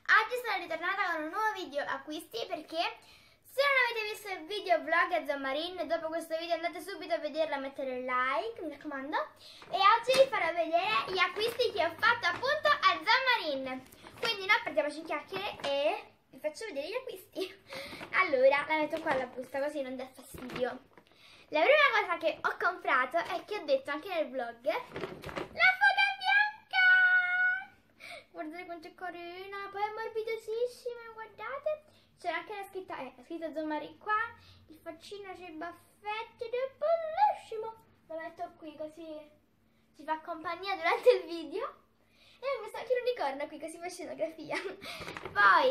Oggi sono ritornata con un nuovo video acquisti perché se non avete visto il video vlog a Zammarin, dopo questo video andate subito a vederlo e mettere il like, mi raccomando. E oggi vi farò vedere gli acquisti che ho fatto appunto a Zammarin. Quindi non perdiamoci in chiacchiere e vi faccio vedere gli acquisti. Allora, la metto qua alla busta così non dà fastidio. La prima cosa che ho comprato è che ho detto anche nel vlog, la foca bianca! Guardate quanto è carina, poi è morbidosissima, guardate. C'è anche la scritta Zammarin qua, il faccino c'è i baffetti ed è bellissimo. Lo metto qui così ci fa compagnia durante il video. E ho messo anche l'unicorno qui così fa scenografia. Poi,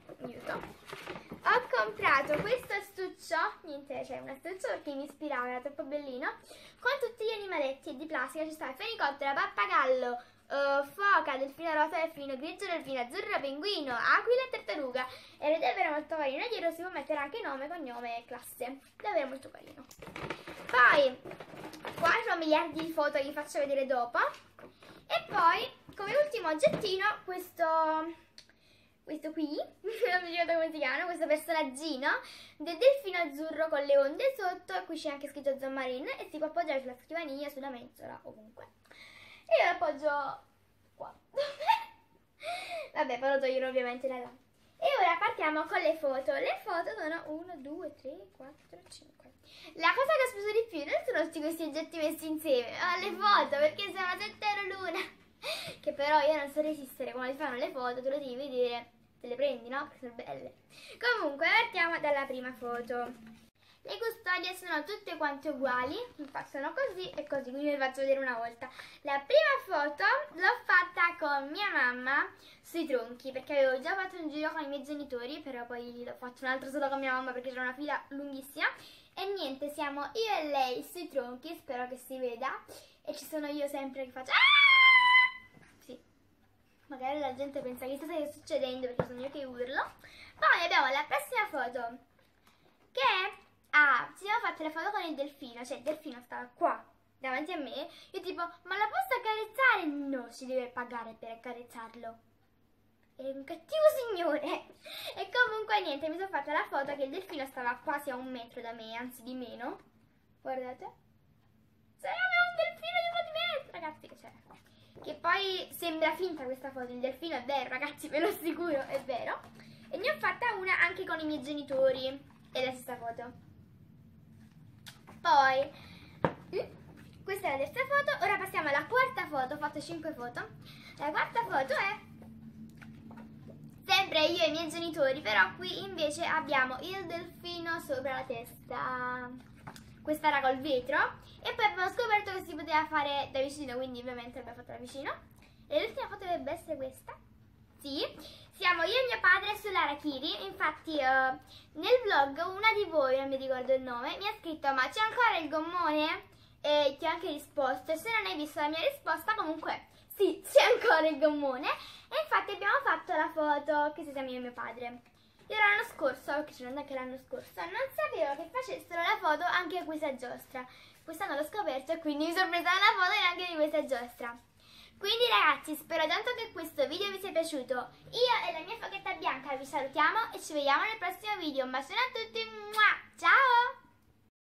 aiuto. Ho comprato questo astuccio, niente, cioè un astuccio perché mi ispirava, era troppo bellino, con tutti gli animaletti di plastica. Ci sta il fenicottero, pappagallo, foca, delfino rosa, delfino grigio, delfino azzurro, pinguino, aquila e tartaruga. Ed è davvero molto carino. Dietro si può mettere anche nome, cognome e classe. Davvero molto carino. Poi, qua ci sono miliardi di foto che vi faccio vedere dopo. E poi, come ultimo oggettino, questo qui, non mi ricordo come si chiama, questo personaggino del delfino azzurro con le onde sotto, e qui c'è anche scritto Zammarin e si può appoggiare sulla scrivania, sulla mensola, ovunque. E io lo appoggio qua. Vabbè, poi lo toglierò ovviamente da là. E ora partiamo con le foto. Le foto sono 1, 2, 3, 4, 5. La cosa che ho speso di più non sono tutti questi oggetti messi insieme, ma le foto, perché sono 7 euro l'una. Che però io non so resistere quando si fanno le foto, tu le devi vedere, te le prendi, no? Perché sono belle. Comunque, partiamo dalla prima foto. Le custodie sono tutte quante uguali, infatti sono così e così, quindi vi faccio vedere una volta. La prima foto l'ho fatta con mia mamma sui tronchi, perché avevo già fatto un giro con i miei genitori, però poi l'ho fatto un altro solo con mia mamma perché c'era una fila lunghissima. E niente, siamo io e lei sui tronchi, spero che si veda, e ci sono io sempre che faccio "Ah!". Sì, magari la gente pensa che sta succedendo perché sono io che urlo. Poi abbiamo la prossima foto, che ci siamo fatte la foto con il delfino, cioè il delfino stava qua davanti a me. Io tipo, ma la posso accarezzare? No, si deve pagare per accarezzarlo. È un cattivo signore. E comunque niente, mi sono fatta la foto che il delfino stava quasi a 1 metro da me, anzi di meno. Guardate. Sarebbe un delfino di un po' di metro, ragazzi, che c'è. Che poi sembra finta questa foto, il delfino è vero, ragazzi, ve lo assicuro, è vero. E ne ho fatta una anche con i miei genitori. È la stessa foto. Poi, questa è la terza foto. Ora passiamo alla quarta foto. Ho fatto 5 foto. La quarta foto è sempre io e i miei genitori, però qui invece abbiamo il delfino sopra la testa. Questa era col vetro. E poi abbiamo scoperto che si poteva fare da vicino, quindi ovviamente l'abbiamo fatta da vicino. E l'ultima foto dovrebbe essere questa. Sì, siamo io e mio padre sull'Harakiri. Infatti nel vlog una di voi, non mi ricordo il nome, mi ha scritto ma c'è ancora il gommone? E ti ho anche risposto, e se non hai visto la mia risposta comunque sì, c'è ancora il gommone. E infatti abbiamo fatto la foto che siamo io e mio padre. Io l'anno scorso, perché ce n'è anche l'anno scorso, non sapevo che facessero la foto anche a questa giostra. Quest'anno l'ho scoperto e quindi mi sono presa la foto anche di questa giostra. Quindi ragazzi, spero tanto che questo video vi sia piaciuto. Io e la mia fochetta bianca vi salutiamo e ci vediamo nel prossimo video. Un bacione a tutti!